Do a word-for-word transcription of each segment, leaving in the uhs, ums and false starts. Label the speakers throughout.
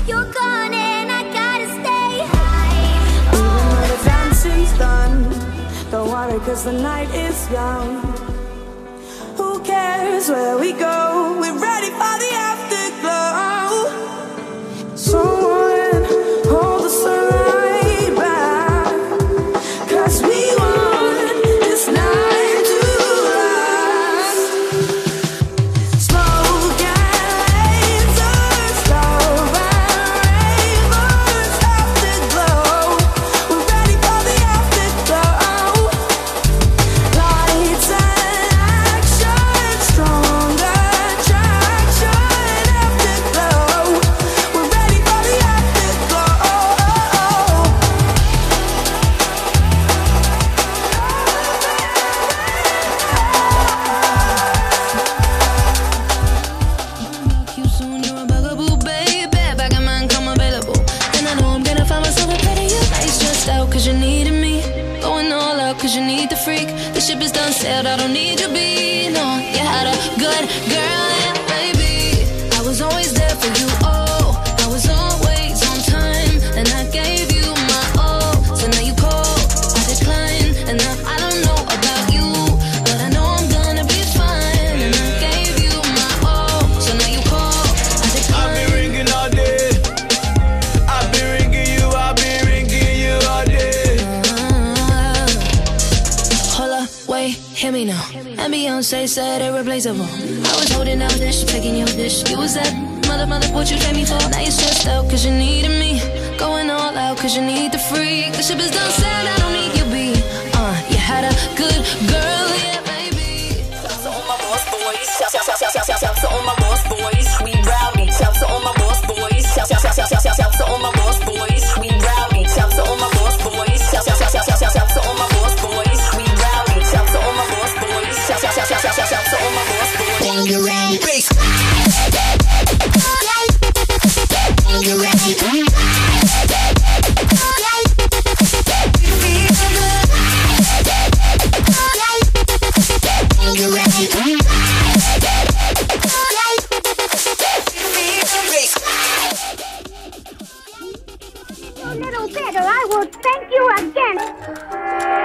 Speaker 1: You're gone and I gotta stay high.
Speaker 2: Even when the dancing's done, don't worry cause the night is young. Who cares where we go? We're ready for the afterglow. Someone hold the sunlight back, cause we want this night to last. Smoke and lasers, love and rainbows, afterglow. We're ready for the afterglow. Lights and action, strong attraction, afterglow. We're ready for the afterglow.
Speaker 3: You soon, you're a bugaboo, baby. Back of mine, come available. And I know I'm gonna find myself a better you. Now you're stressed out cause you needed me. Going all out cause you need the freak. The ship is done sailed, I don't need you be. No, you had a good girl, yeah, baby. I was always there for you, oh. I was always on time. And I gave you my all. So now you call, I decline. And now I don't know about you, but I know I'm gonna be fine. And I gave you my all. So now you call, I
Speaker 4: I've
Speaker 3: decline.
Speaker 4: been ringing all day. I've been ringing you, I've been ringing you all day.
Speaker 3: Hold up, wait, hear me now. And Beyonce said irreplaceable. I was holding out dish, taking your dish. You was that mother, mother, what you paid me for. Now you're stressed out cause you needed me. Going all out cause you need the freak. The ship is done said, I don't need you be. Uh, you had a good girl, yeah, baby.
Speaker 5: Shout to all my boss boys. Shout, shout, shout, shout, shout, shout to all my boss boys. We rowdy. Shout to all my boss boys. Shout, shout, shout, shout, shout, shout, shout to all my boss boys. We rowdy. Shout to all my boss boys. Shout, shout, shout, shout, shout, shout, shout to all my boss boys. We rowdy. Shout to all my boss boys. Shout, shout, shout, shout, shout, shout, shout to all my boss boys.
Speaker 6: When you're ready,
Speaker 4: Bass.
Speaker 6: when you're ready. When you're ready.
Speaker 4: Bass.
Speaker 1: A little better, I will thank you again.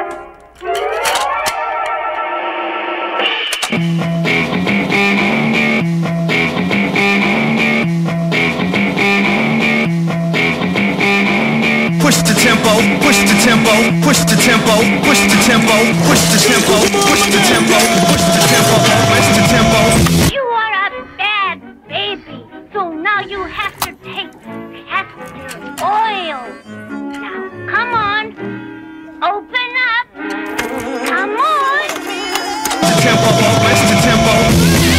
Speaker 4: Push the tempo, push the tempo, push the tempo, push the tempo, push the tempo, push the tempo, push the tempo, push the tempo.
Speaker 1: You are a bad baby, so now you have to take castor oil. Now, come on, open up. Come on.
Speaker 4: The tempo, push the tempo.